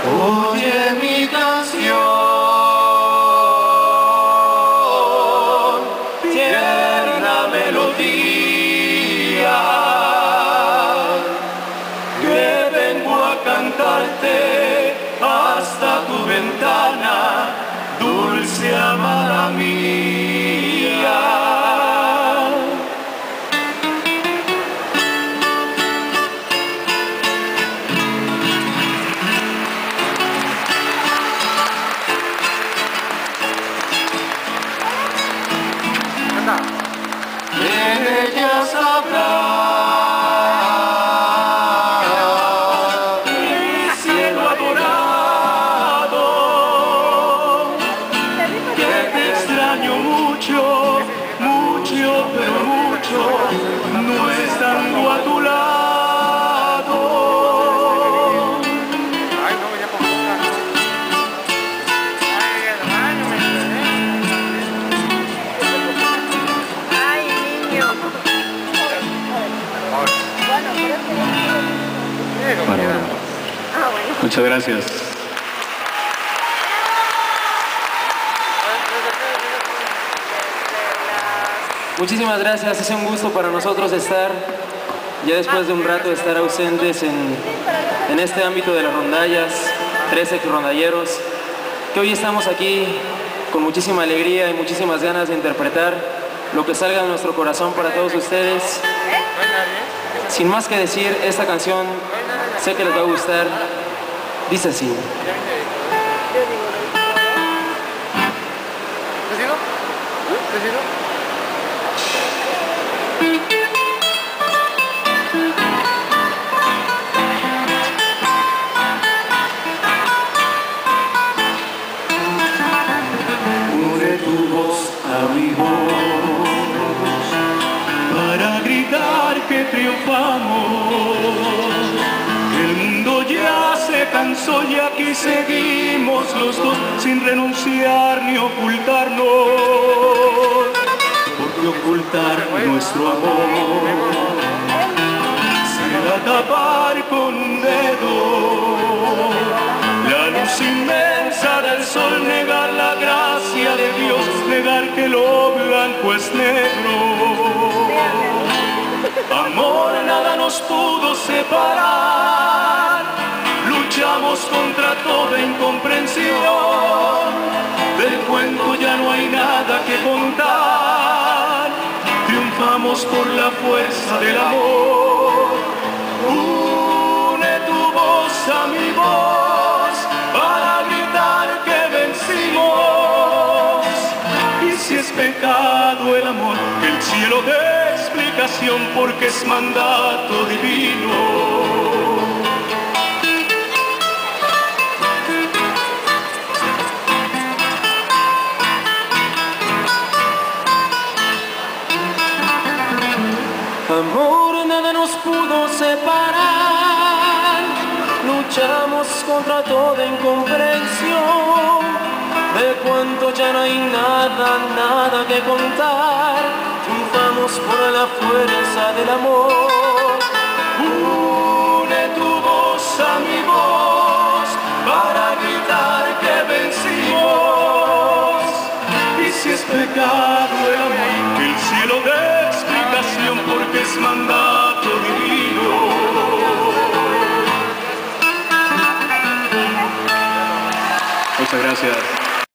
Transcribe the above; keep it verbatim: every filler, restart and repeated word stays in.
Oye mi canción, tierna melodía, que vengo a cantarte hasta tu ventana, dulce amada mía. En ella sabrá mi cielo adorado, que te extraño mucho, mucho, pero mucho, no estando a tu lado. Ay, no, ya por favor. Ay, hermano, me Ay, niño. Bueno, bueno. Ah, bueno. Muchas gracias. Muchísimas gracias, es un gusto para nosotros estar, ya después de un rato de estar ausentes en, en este ámbito de las rondallas, tres ex rondalleros, que hoy estamos aquí con muchísima alegría y muchísimas ganas de interpretar lo que salga de nuestro corazón para todos ustedes. Sin más que decir, esta canción sé que les va a gustar, dice así. ¿Decido? ¿Decido? Une tu voz a mi voz para gritar que triunfamos. El mundo ya se cansó y aquí seguimos los dos sin renunciar ni ocultarnos. Porque ocultar nuestro amor será tapar con un dedo la luz inmensa del sol, negar la gracia de Dios, negar que lo blanco es negro. Amor, nada nos pudo separar, luchamos contra toda incomprensión. Del cuento ya no hay nada que contar, triunfamos por la fuerza del amor. Une tu voz a mi voz para gritar que vencimos. Y si es pecado el amor, que el cielo dé explicación, porque es mandato divino. Amor, nada nos pudo separar, luchamos contra toda incomprensión. De cuanto ya no hay nada, nada que contar, triunfamos por la fuerza del amor. Une tu voz a mi voz para gritar que vencimos. Y si es pecado el amor, que el cielo dé explicación, porque es mandato divino. Muchas gracias.